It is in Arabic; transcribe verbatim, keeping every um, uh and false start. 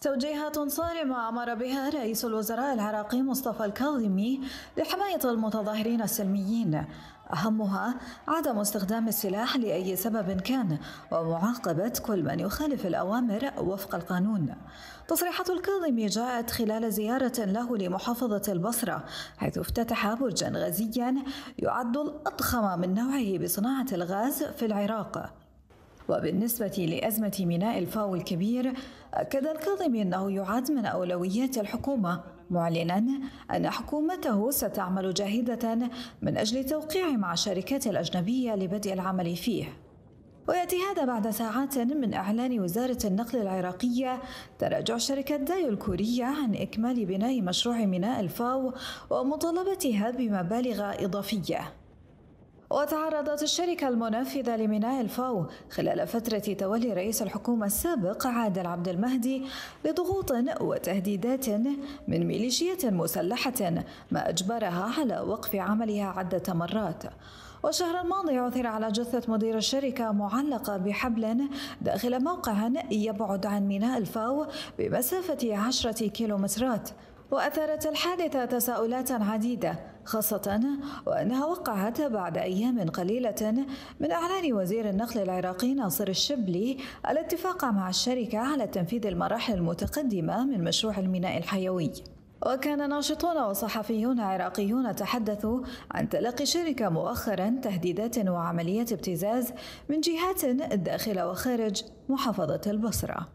توجيهات صارمة أمر بها رئيس الوزراء العراقي مصطفى الكاظمي لحماية المتظاهرين السلميين، أهمها عدم استخدام السلاح لأي سبب كان ومعاقبة كل من يخالف الأوامر وفق القانون. تصريحات الكاظمي جاءت خلال زيارة له لمحافظة البصرة، حيث افتتح برجا غازيا يعد الأضخم من نوعه بصناعة الغاز في العراق. وبالنسبة لأزمة ميناء الفاو الكبير، أكد الكاظمي أنه يعد من أولويات الحكومة، معلنا أن حكومته ستعمل جاهدة من أجل التوقيع مع الشركات الأجنبية لبدء العمل فيه. ويأتي هذا بعد ساعات من إعلان وزارة النقل العراقية تراجع شركة دايو الكورية عن إكمال بناء مشروع ميناء الفاو ومطالبتها بمبالغ إضافية. وتعرضت الشركة المنفذة لميناء الفاو خلال فترة تولي رئيس الحكومة السابق عادل عبد المهدي لضغوط وتهديدات من ميليشيات مسلحة، ما أجبرها على وقف عملها عدة مرات. والشهر الماضي عثر على جثة مدير الشركة معلقة بحبل داخل موقع يبعد عن ميناء الفاو بمسافة عشرة كيلومترات. وأثارت الحادثة تساؤلات عديدة، خاصة وأنها وقعت بعد أيام قليلة من إعلان وزير النقل العراقي ناصر الشبلي الاتفاق مع الشركة على تنفيذ المراحل المتقدمة من مشروع الميناء الحيوي. وكان ناشطون وصحفيون عراقيون تحدثوا عن تلقي الشركة مؤخرا تهديدات وعمليات ابتزاز من جهات داخل وخارج محافظة البصرة.